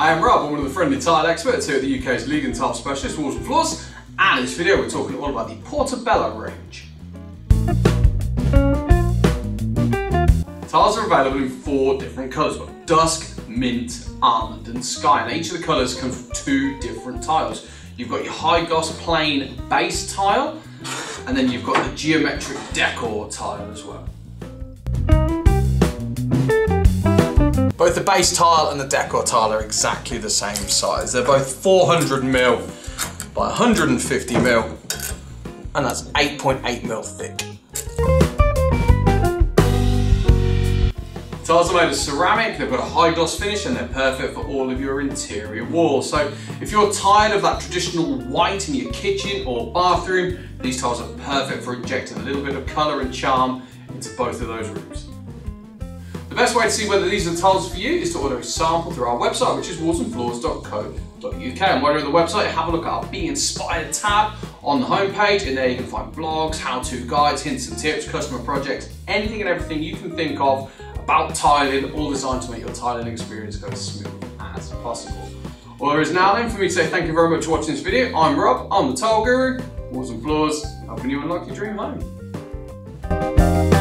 I am Rob, I'm one of the friendly tile experts here at the UK's leading tile specialist, Walls and Floors, and in this video we're talking all about the Portobello range. Tiles are available in 4 different colours: dusk, mint, almond and sky, and each of the colours come from 2 different tiles. You've got your high gloss plain base tile, and then you've got the geometric decor tile as well. Both the base tile and the decor tile are exactly the same size. They're both 400mm by 150mm, and that's 8.8mm thick. Tiles are made of ceramic, they've got a high gloss finish, and they're perfect for all of your interior walls. So if you're tired of that traditional white in your kitchen or bathroom, these tiles are perfect for injecting a little bit of colour and charm into both of those rooms. The best way to see whether these are the tiles for you is to order a sample through our website, which is wallsandfloors.co.uk. And while you're on the website, have a look at our Be Inspired tab on the homepage, and there you can find blogs, how-to guides, hints and tips, customer projects, anything and everything you can think of about tiling, all designed to make your tiling experience go as smooth as possible. All there is now then for me to say thank you very much for watching this video. I'm Rob, I'm the Tile Guru, Walls and Floors, helping you unlock your dream home.